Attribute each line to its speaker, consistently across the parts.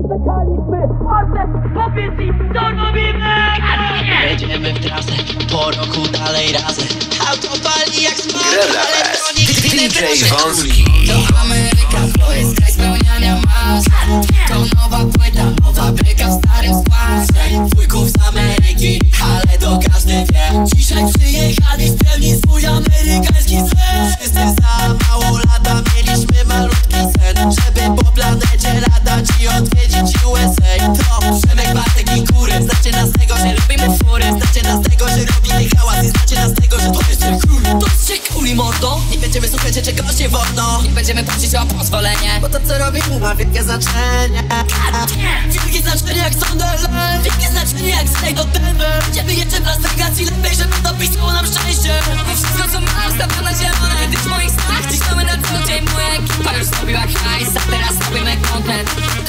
Speaker 1: czekaliśmy. Arce, powiedz im, co robimy.
Speaker 2: Jedziemy w trasę, po roku dalej razem. Auto pali jak smog, elektronik.
Speaker 3: DJ Wąski.
Speaker 2: To Ameryka, to jest kraj spełniania marzeń. To nowa płyta, nowa bryka w starym składzie. Wujków z Ameryki, ale to każdy wie. Dzisiaj przyjechali spełnić swój amerykański sen. Wszyscy za mało lata mieliśmy malutki sen, żeby po planecie latać i odwiedzić USA. To Przemek, Bartek i Kury. Znacie nas z tego, że robimy fury. Znacie nas z tego, że robimy hałas. I znacie nas z tego, że to jest król. To jest kuli mordo. Nie będziemy słuchać czegoś nie wolno. Nie będziemy prosić o pozwolenie, bo to co robimy ma wielkie znaczenie. Wielkie znaczenie jak Sunderland. Wielkie znaczenie jak Slade do Denver. Będziemy jeszcze w Las Vegas i lepiej, żeby to pisało nam szczęście. Robię wszystko co mam, stawiam na zielone. Gdyż w moich snach dziś mamy na co dzień. Moja ekipa już zrobiła hajs, a teraz robimy content.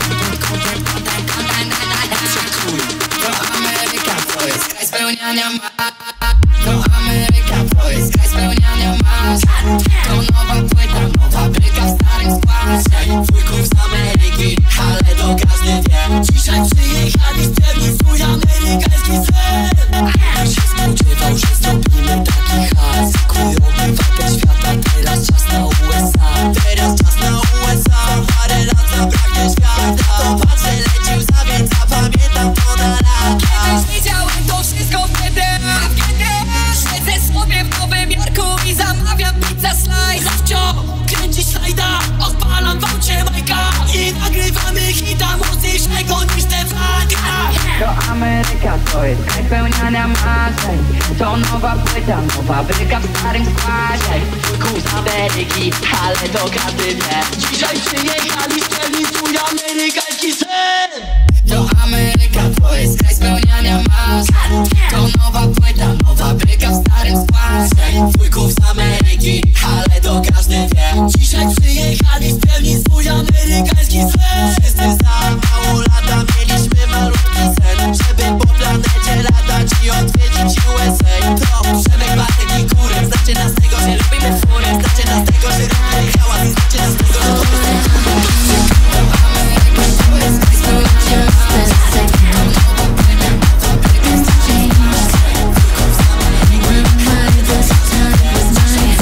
Speaker 2: To Ameryka, to jest kraj spełniania to Ameryka, to jest kraj spełniania marzeń. To nowa płyta, nowa bryka w starym składzie. Wujków z Ameryki, ale to każdy wie. Dzisiaj przyjechali spełnić swój amerykański sen. Kto się spodziewał, że zrobimy taki hajs? Kujowy wapę świata, teraz czas na USA. Teraz czas na USA. Parę lat zabraknie świata. To patrzę, lecił za więc zapamiętam to na lata. Kiedyś widziałem to wszystko wtedy. Siedzę sobie w Nowym Jorku i zamawiam pizza slice. Zawcio kręci slajda, odpalam w aucie Majka i nagrywamy hita mocniejszego niż ten flaga.
Speaker 4: To Ameryka, to jest kraj spełniania marzeń. To nowa płyta, nowa bryka w starym składzie.
Speaker 2: Wujków z Ameryki, ale to każdy wie. Dzisiaj przyjechali spełnić swój amerykański sen. To Ameryka, to jest kraj spełniania marzeń. To nowa płyta, nowa bryka w starym składzie. Wujków z Ameryki, ale to każdy wie. Dzisiaj przyjechali spełnić swój amerykański sen. Wszyscy za mało lata mieliśmy malutki sen, żeby po planecie latać i odwiedzić USA. To Przemek, Bartek i Kury. Znacie nas z tego, że robimy fury. Znacie nas z tego, że robimy hałas. I znacie nas z tego, że to jest to Ameryka, to jest kraj spełniania marzeń. To nowa płyta, nowa bryka w starym składzie. Wujków z Ameryki, ale to każdy wie.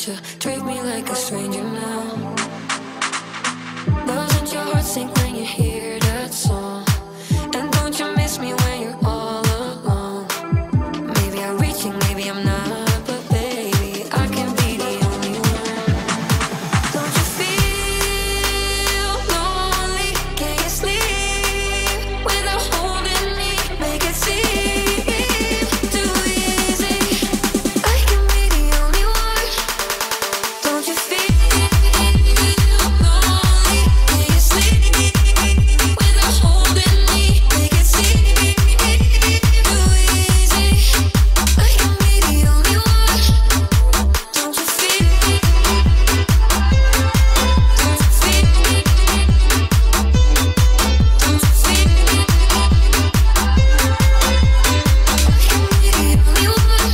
Speaker 3: you treat me like a stranger now? Doesn't your heart sink when you hear that song? And don't you miss me when you're all alone? Maybe I'm reaching, maybe I'm not, but baby, I can be the only one. Don't you feel lonely? Can't you sleep without holding me? Make it seem too easy. I can be the only one. Don't you feel lonely? Can't you sleep without holding me? Make it seem too easy. I can be the only one. Don't you feel? Don't you feel? Don't you feel? I can be the only one.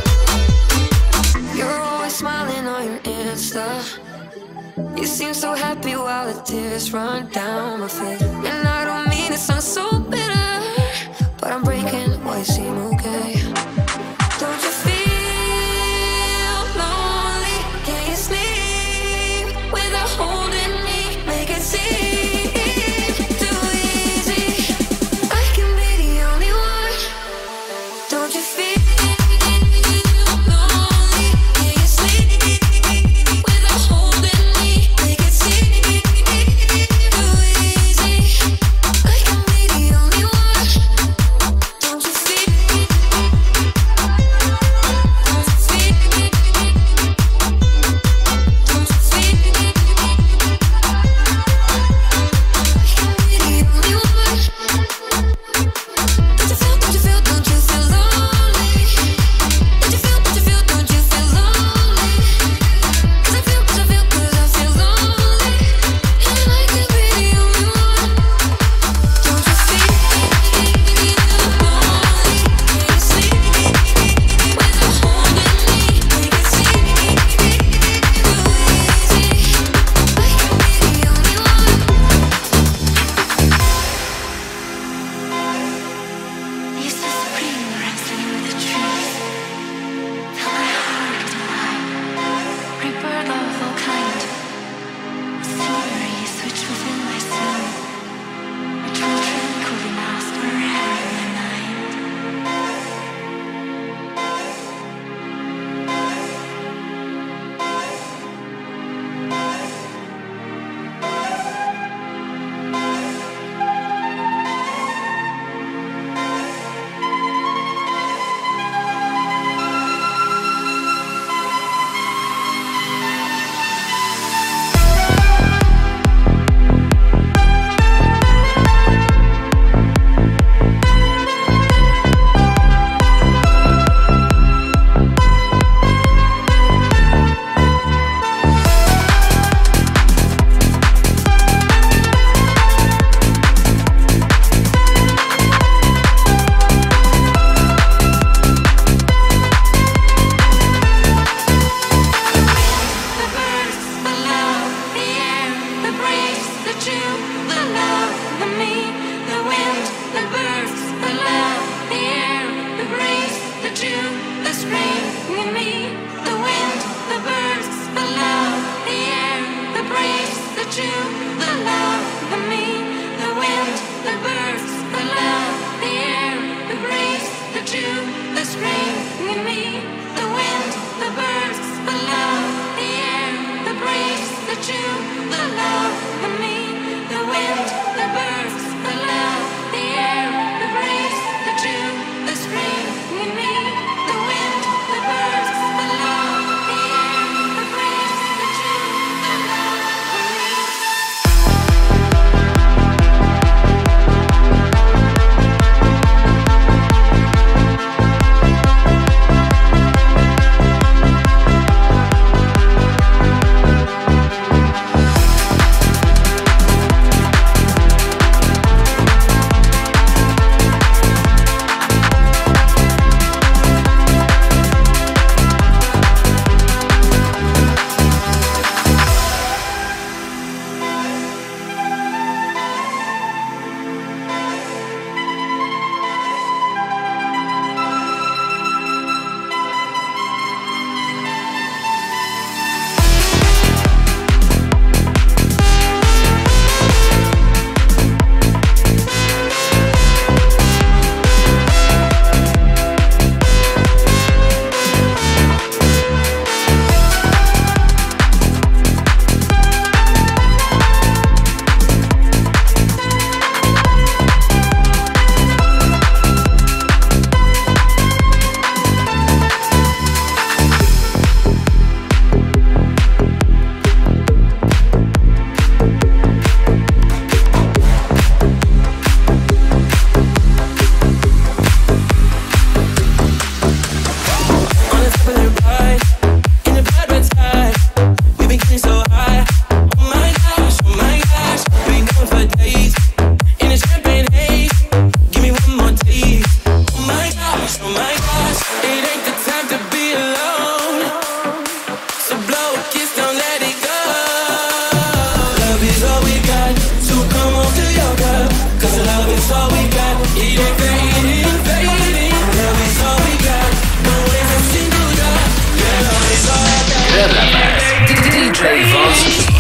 Speaker 3: You're always smiling on your Insta. You seem so happy while the tears run down my face. And I don't mean it sound so bitter, but I'm breaking while you seem okay. Don't you feel lonely? Can you sleep without holding me? Make it seem too easy. I can be the only one. Don't you feel lonely? Can you sleep without holding me? Make it seem too easy. I can be the only one. Don't you feel? Don't you feel? Don't you feel? I can be the only one. Don't you feel? Don't you feel? Don't you feel lonely? Don't you feel? Don't you feel? Don't you feel lonely? 'Cause I feel, 'cause I feel, 'cause I feel lonely, and I can be the only one. Don't you feel lonely? Can you sleep without holding me? Make it seem too easy. I can be the only one. Used to scream wrestling with the trees. Felt my heart alive. Rebirth of all kind. Scenery switched within my soul. A true tranquility masked forever in my mind. The birds, the love, the air, the breeze, the dew, the love, the me, the wind, the birds, the love, the air, the breeze, the dew, the spring in me, the wind, the birds, the love, the air, the breeze, the dew, the love, the me, the wind, the birds, the love, the air, the breeze, the dew, the spring in me, the wind, the birds, the love, the air, the breeze, the dew, the love, the me, the wind, the birds, the love, the air, the breeze, the dew, the spring in me, the wind, the birds, the love, the air, the breeze, the dew, the love, the me.
Speaker 5: is all we got. It ain't fading, fading. Love is all we got. No waste a single drop. Yeah, love is all I got.
Speaker 6: DJ Wąski.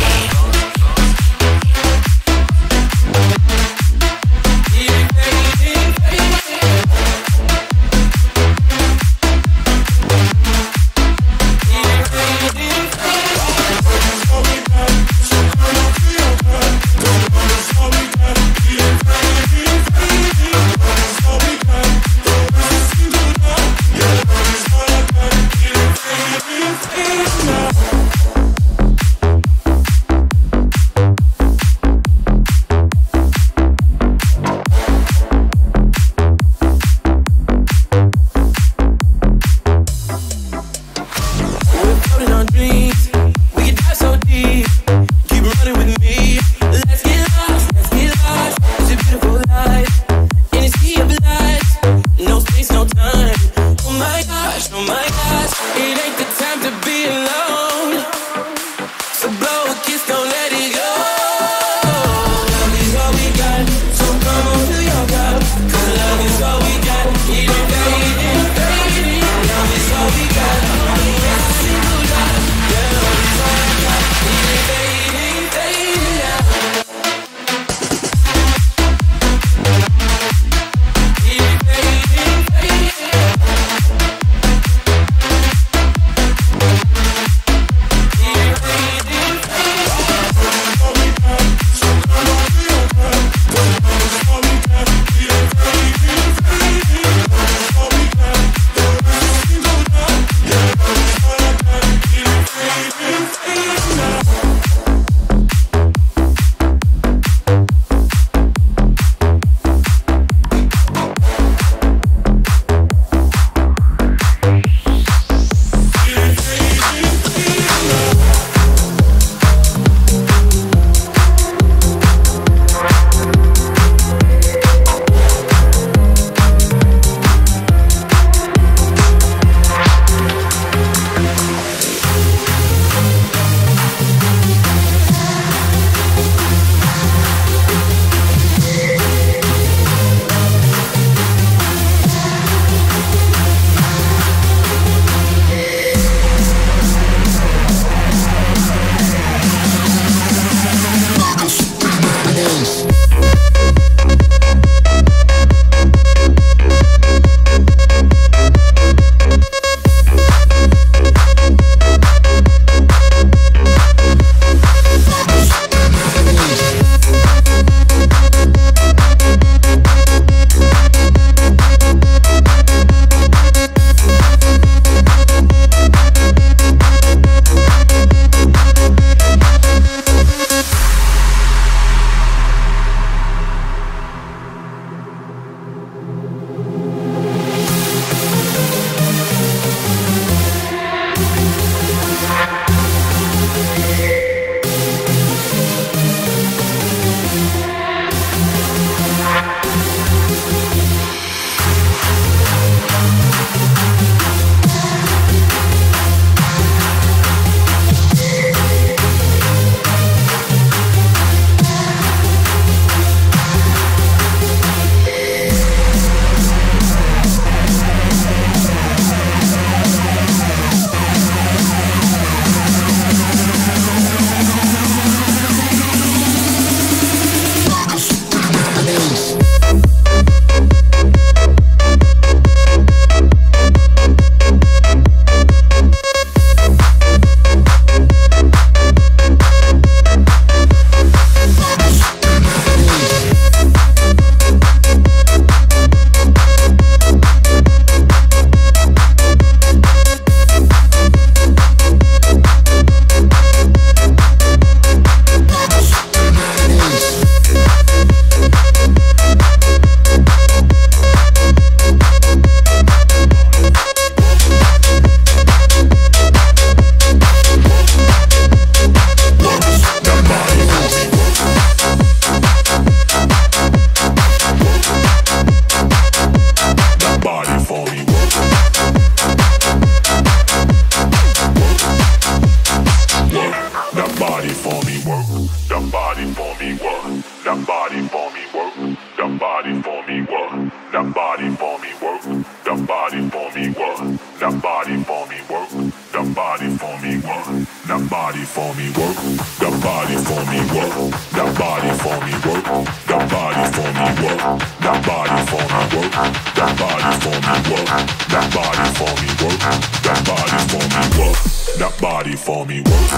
Speaker 7: body for me, work. That body for me, work. That that body for me work, that body for me work, that body for me work, that body for me work, that body for me work, that body for me work, that body for me work, that body for me work, that body for me work, that body for me work, that body for me work, that body for me work, that body for me work, that body for me work.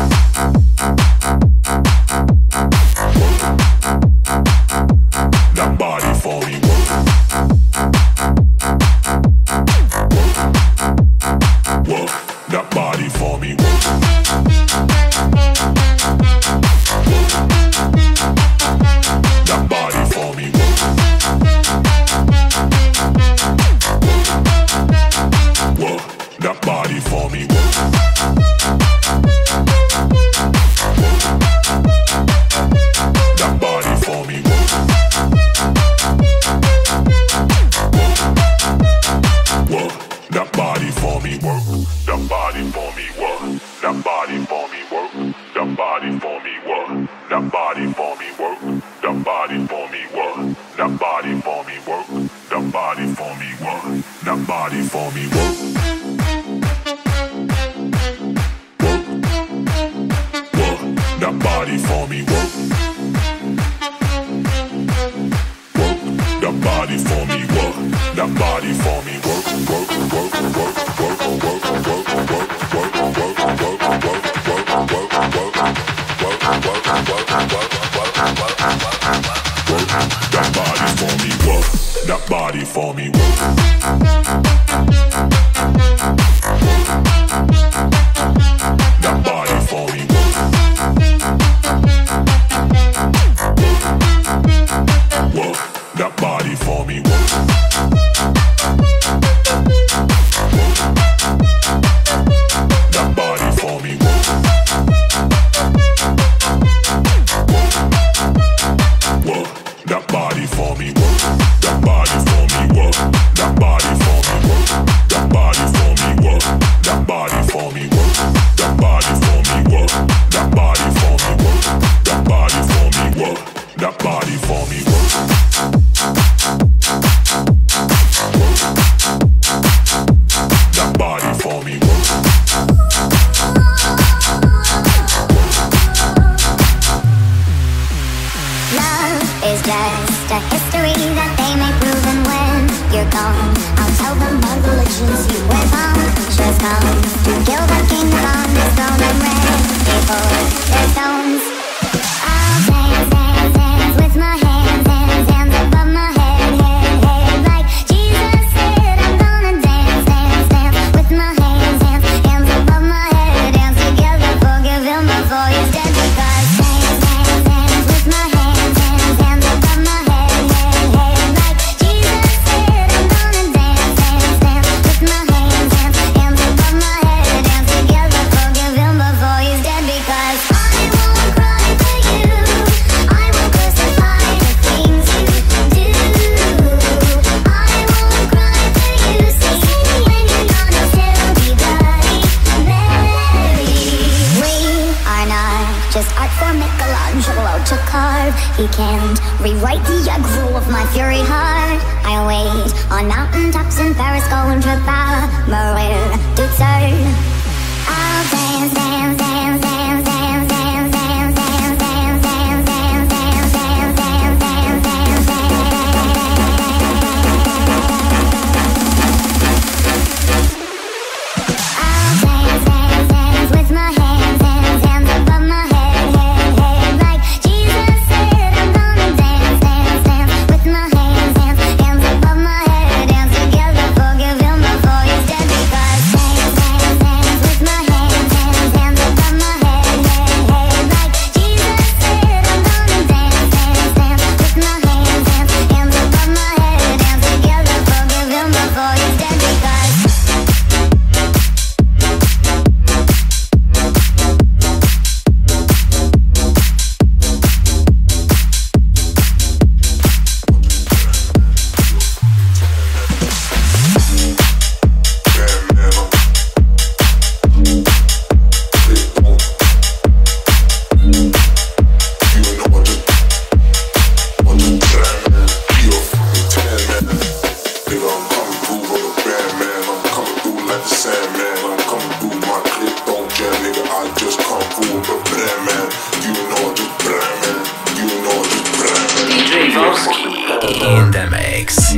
Speaker 7: That body for me work. Work. That body for me work. That body for me work. Work. That body for me work. That body for me work. Work. That body for me work. That body for me work. That body for me work. That body for me work. That body for me work. That body for me work. That body for me work. That body for me work. That body for me work. Work. Work. That body for me work. Work. That body for me work. That body for me work. Work. Work. Work. Work. Work. Work. Work. Work. That body for me work. That body for me work. That body for me work. Work. That body for me work. That body for me work. Work. That body for me work. That body for me work. That body for me work. That body for me work. That body for me work. That body for me work. That body for me work. That body for me work. That body for me work. That body for me work.
Speaker 8: Love is just a history that they may prove, and when you're gone, I'll tell them my religion's you with just come to kill the king on his throne and ready for their stones. I'll dance, dance, dance with my hands, hands, hands above my head, head, head, like Jesus said. I'm gonna dance, dance, dance with my hands, hands, hands above my head, dance together, forgive him before he's dead. Because dance, dance, dance with my hands, hands, hands above my head, head, head, like Jesus said. I'm gonna dance, dance, dance with my hands, hands, hands above my head, dance together, forgive him before he's dead. Because I won't cry for you, I won't crucify the things you do. I won't cry for you, see, when you're gone I'll still be bloody Mary. We are not just art for Michelangelo to carve. He can't rewrite the aggro of my fury heart. I wait on mountaintops in Paris, going to Maria to turn. I'll dance, dance, dance, dance, dance, dance, dance, dance, dance, dance, dance, dance, dance, dance, dance, dance, I'll dance, dance, dance with my hands, hands, hands above my head, head, head, like Jesus said. I'm gonna dance, dance, dance with my hands, hands, hands above my head, dance together, forgive him before he's dead. Because dance, dance, dance with my hands,
Speaker 6: in the mix.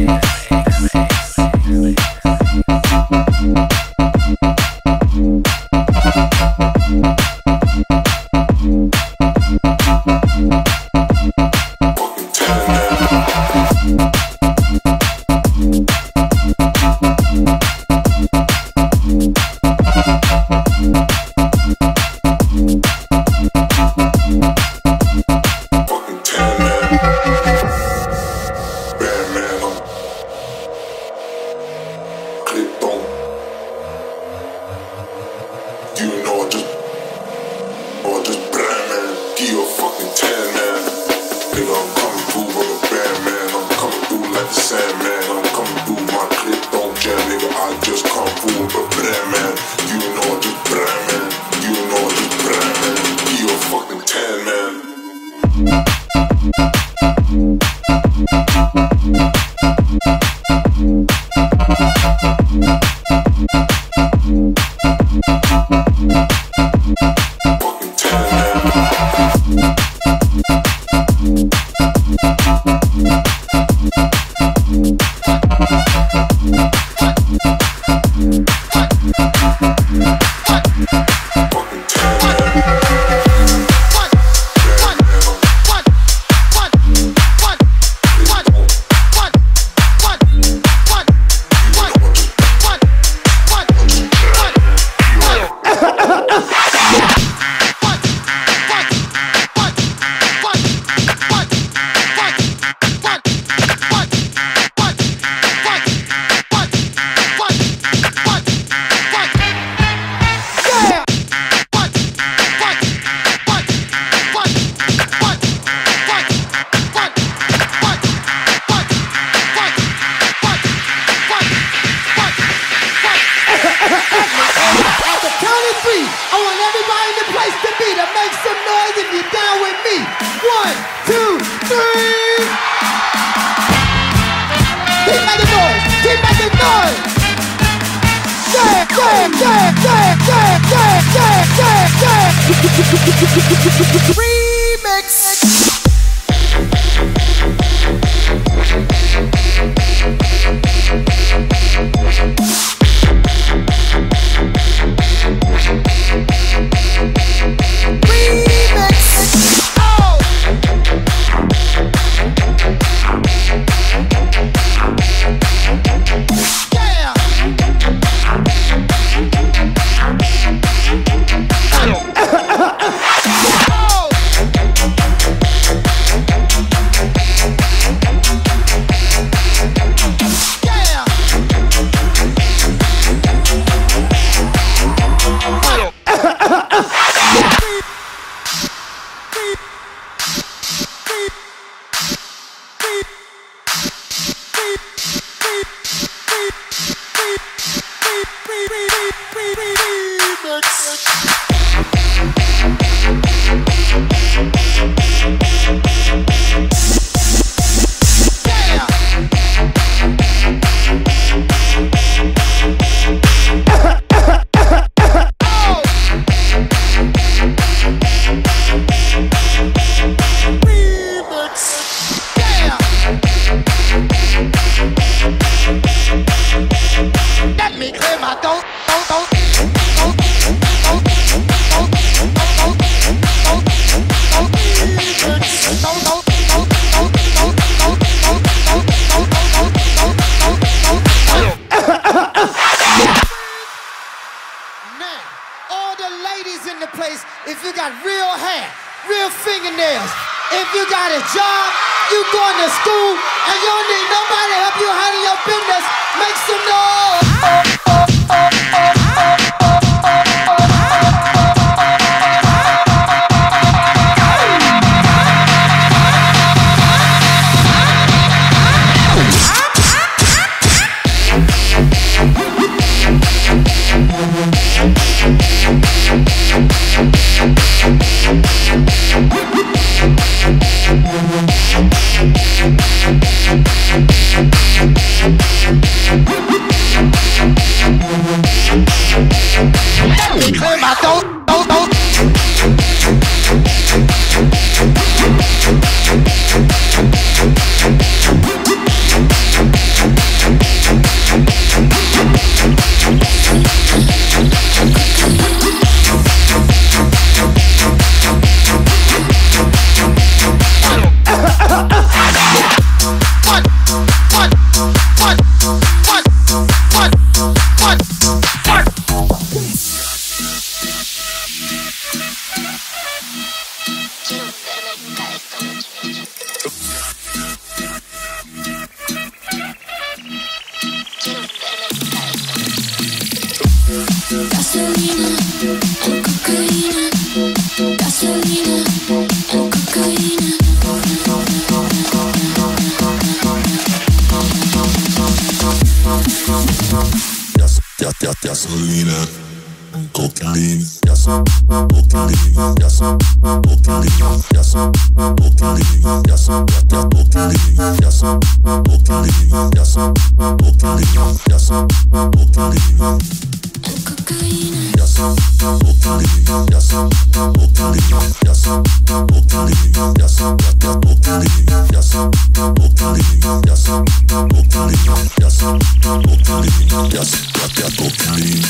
Speaker 7: Gasolina, cocaine, gas, cocaine, gas, cocaine, gas, cocaine, gas, cocaine, gas, cocaine, gas, cocaine, gas, cocaine. Yes, cocaine, yes, cocaine, yes, cocaine, yes, cocaine, yes, cocaine, yes, cocaine, yes, cocaine, yes, cocaine.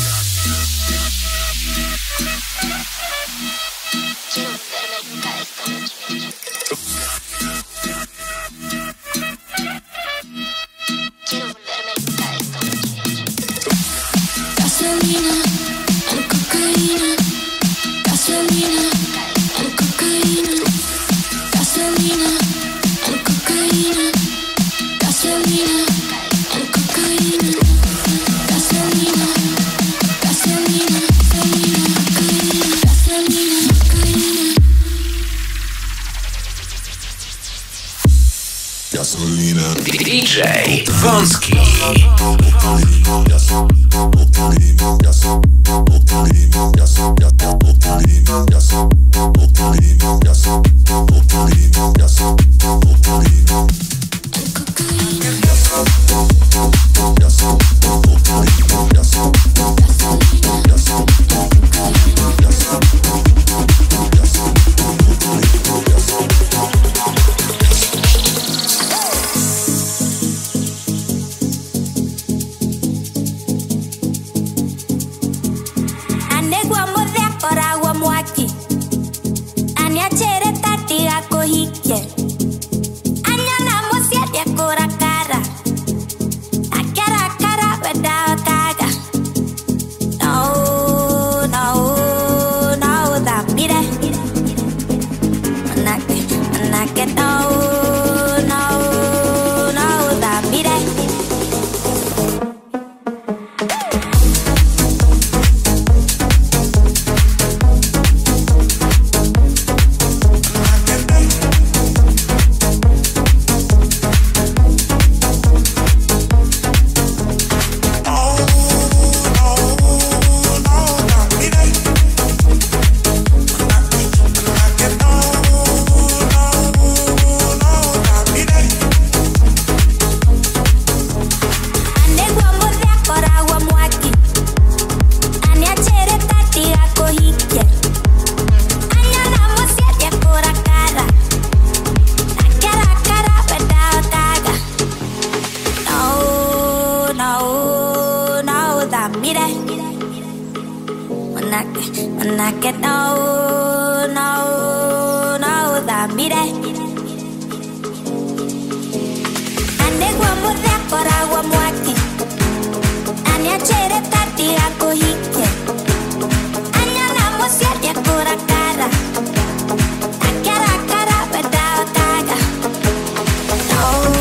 Speaker 6: DJ Wąski.
Speaker 8: Oh